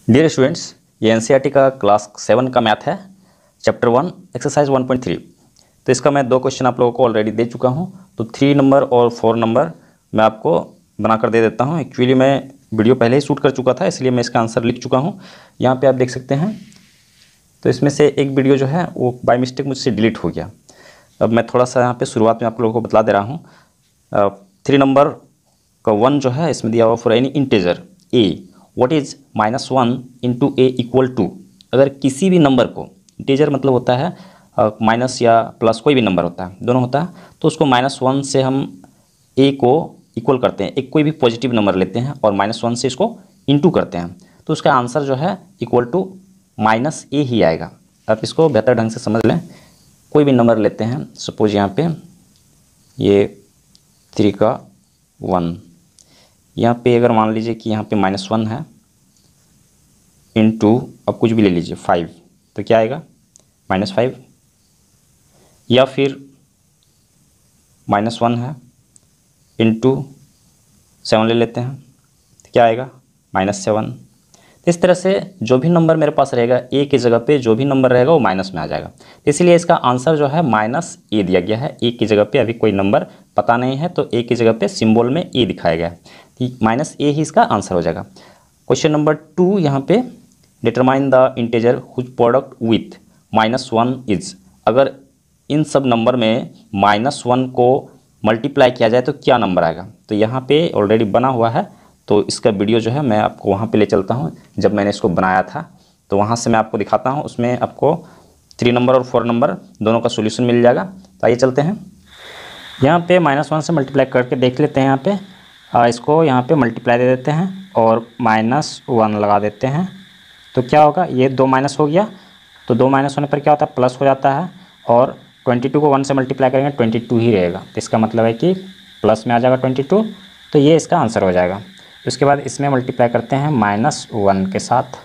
Dear students, ये NCERT का class 7 का मैथ है, चैप्टर 1 एक्सरसाइज 1.3। तो इसका मैं 2 क्वेश्चन आप लोगों को ऑलरेडी दे चुका हूँ। तो 3 नंबर और 4 नंबर मैं आपको बनाकर दे देता हूँ। एक्चुअली मैं वीडियो पहले ही शूट कर चुका था, इसलिए मैं इसका आंसर लिख चुका हूँ। यहाँ पे आप देख सकते हैं। तो इसमें से एक वीडियो जो है वो बाय मिस्टेक मुझसे डिलीट हो गया। अब मैं थोड़ा सा यहाँ पर शुरुआत में आप लोगों को बता दे रहा हूँ। 3 नंबर का 1 जो है इसमें दिया हुआ for any integer a what is -1 into a equal to. अगर किसी भी नंबर को, इंटीजर मतलब होता है माइनस या प्लस, कोई भी नंबर होता है, दोनों होता है, तो उसको -1 से हम ए को इक्वल करते हैं। एक कोई भी पॉजिटिव नंबर लेते हैं और -1 से इसको इंटू करते हैं, तो उसका आंसर जो है इक्वल टू -a ही आएगा। आप इसको बेहतर ढंग से समझ लें। कोई भी नंबर लेते हैं, सपोज यहाँ पे ये 3 का 1, यहाँ पे अगर मान लीजिए कि यहाँ पे -1 है इंटू, अब कुछ भी ले लीजिए 5, तो क्या आएगा -5। या फिर -1 है इंटू 7 ले लेते हैं, तो क्या आएगा -7। इस तरह से जो भी नंबर मेरे पास रहेगा ए की जगह पे, जो भी नंबर रहेगा वो माइनस में आ जाएगा। इसलिए इसका आंसर जो है -a दिया गया है। ए की जगह पे अभी कोई नंबर पता नहीं है, तो ए की जगह पे सिंबल में ए दिखाया गया है, -a ही इसका आंसर हो जाएगा। क्वेश्चन नंबर 2 यहाँ पे, determine the integer whose product with -1 is. अगर इन सब नंबर में -1 को मल्टीप्लाई किया जाए तो क्या नंबर आएगा। तो यहाँ पे ऑलरेडी बना हुआ है, तो इसका वीडियो जो है मैं आपको वहाँ पे ले चलता हूँ। जब मैंने इसको बनाया था तो वहाँ से मैं आपको दिखाता हूँ। उसमें आपको 3 नंबर और 4 नंबर दोनों का सोल्यूशन मिल जाएगा। तो आइए चलते हैं। यहाँ पे -1 से मल्टीप्लाई करके देख लेते हैं। यहाँ पे इसको यहाँ पे मल्टीप्लाई दे देते हैं और -1 लगा देते हैं, तो क्या होगा, ये 2 माइनस हो गया। तो 2 माइनस होने पर क्या होता है, प्लस हो जाता है। और 22 को 1 से मल्टीप्लाई करेंगे 22 ही रहेगा, तो इसका मतलब है कि प्लस में आ जाएगा 22। तो ये इसका आंसर हो जाएगा। उसके बाद इसमें मल्टीप्लाई करते हैं -1 के साथ,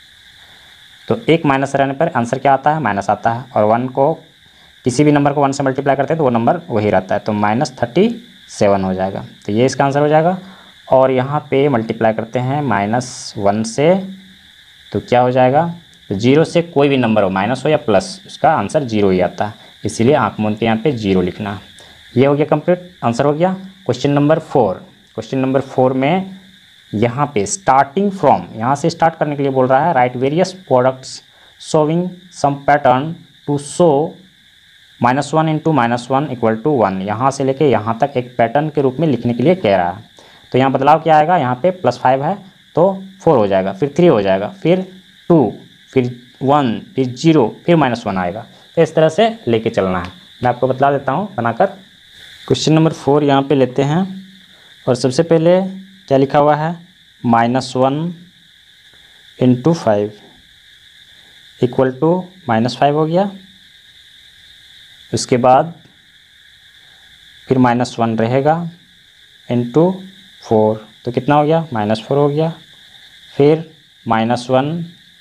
तो एक माइनस रहने पर आंसर क्या आता है, माइनस आता है। और 1 को, किसी भी नंबर को 1 से मल्टीप्लाई करते हैं तो वो नंबर वही रहता है, तो -37 हो जाएगा। तो ये इसका आंसर हो जाएगा। और यहाँ पे मल्टीप्लाई करते हैं -1 से, तो क्या हो जाएगा, तो 0 से कोई भी नंबर हो, माइनस हो या प्लस, उसका आंसर 0 ही आता है। इसीलिए आँख मूंद के यहाँ पे 0 लिखना है। ये हो गया कंप्लीट, आंसर हो गया। क्वेश्चन नंबर 4, क्वेश्चन नंबर 4 में यहाँ पे स्टार्टिंग फ्रॉम, यहाँ से स्टार्ट करने के लिए बोल रहा है, right various products showing some pattern to show -1 into -1 equal to 1। यहाँ से लेके यहाँ तक एक पैटर्न के रूप में लिखने के लिए कह रहा है। तो यहाँ बदलाव क्या आएगा, यहाँ पे +5 है तो 4 हो जाएगा, फिर 3 हो जाएगा, फिर 2, फिर 1, फिर 0, फिर -1 आएगा। तो इस तरह से लेके चलना है। मैं आपको बता देता हूँ बनाकर। क्वेश्चन नंबर 4 यहाँ पे लेते हैं, और सबसे पहले क्या लिखा हुआ है, -1 इंटू 5 इक्वल टू -5 हो गया। उसके बाद फिर -1 रहेगा इंटू 4, तो कितना हो गया, -4 हो गया। फिर -1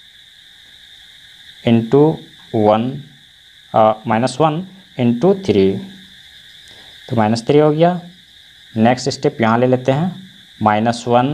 इंटू 1, -1 इंटू 3, तो -3 हो गया। नेक्स्ट स्टेप यहाँ ले लेते हैं, -1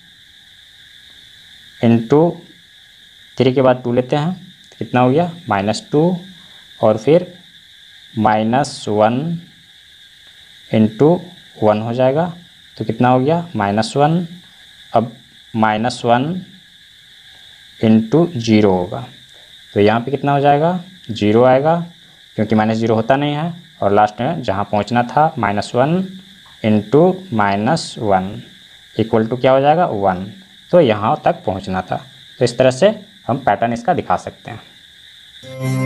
इंटू 3 के बाद 2 लेते हैं, तो कितना हो गया, -2। और फिर -1 इंटू 1 हो जाएगा, तो कितना हो गया, -1। अब -1 इंटू 0 होगा, तो यहाँ पे कितना हो जाएगा, 0 आएगा, क्योंकि -0 होता नहीं है। और लास्ट में जहाँ पहुँचना था, -1 इंटू -1 इक्वल टू क्या हो जाएगा, 1। तो यहाँ तक पहुँचना था। तो इस तरह से हम पैटर्न इसका दिखा सकते हैं।